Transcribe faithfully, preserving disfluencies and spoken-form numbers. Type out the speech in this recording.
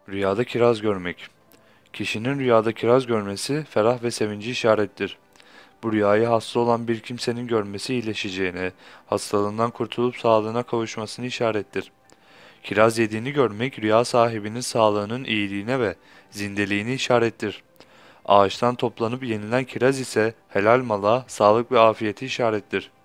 Rüyada kiraz görmek. Kişinin rüyada kiraz görmesi ferah ve sevinci işarettir. Bu rüyayı hasta olan bir kimsenin görmesi iyileşeceğine, hastalığından kurtulup sağlığına kavuşmasını işarettir. Kiraz yediğini görmek rüya sahibinin sağlığının iyiliğine ve zindeliğini işarettir. Ağaçtan toplanıp yenilen kiraz ise helal mala, sağlık ve afiyeti işarettir.